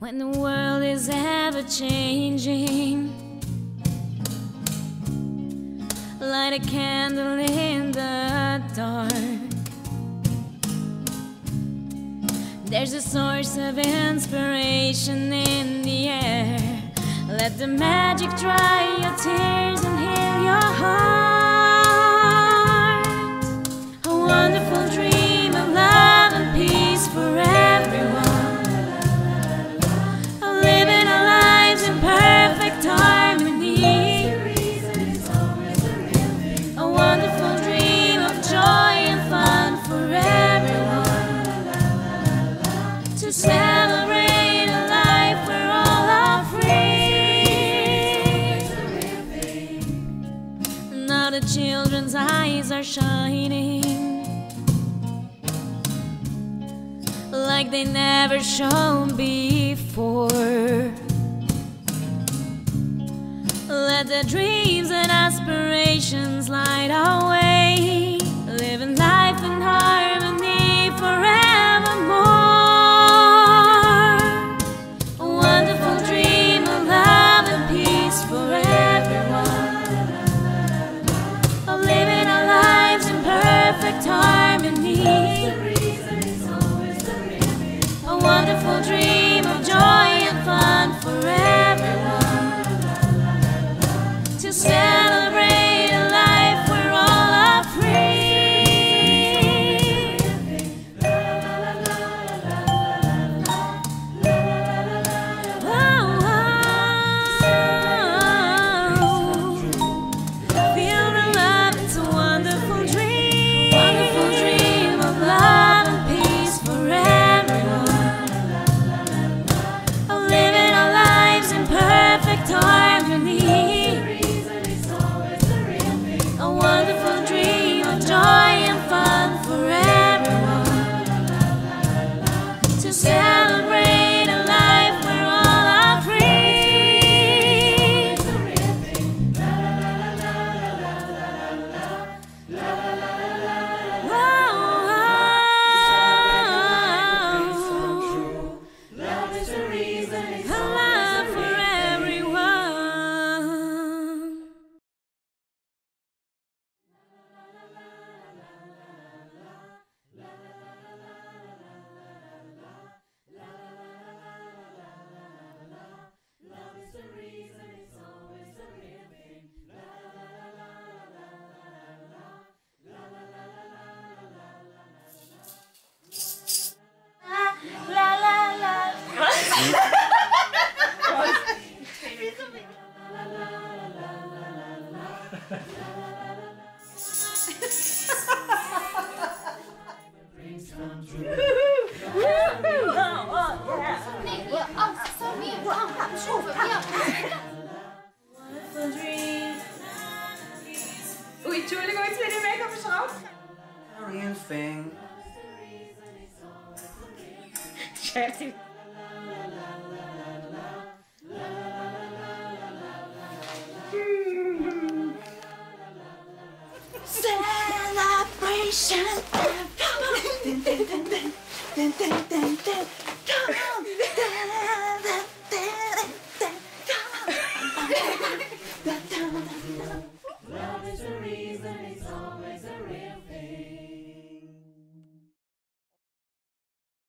when the world is ever changing. Light a candle in the dark. There's a source of inspiration in the air. Let the magic dry your tears and heal your heart. A wonderful dream of love and peace for everyone, of living our lives in perfect harmony. A wonderful dream of joy and fun for everyone, to celebrate a life where all are free. Now the children's eyes are shining like they never shone before. Let their dreams and aspirations light our way, living life in harmony forevermore. A wonderful dream of love and peace for everyone, of living our lives in perfect harmony. A wonderful dream of joy and fun for everyone, to celebrate a life where all are free. Feel the love, it's a wonderful dream. Wonderful dream of love and peace for everyone, of living our lives in perfect harmony. A wonderful dream of joy and fun for everyone, to celebrate a life where all are free. Love is the reason, it's love for everyone. Love is the reason, it's always the real thing. La la la la la la la la la la la la. Ui, Entschuldigung, jetzt bin ich mega verschraubt. Korean thing. Scherzi. Celebration. Love is the reason.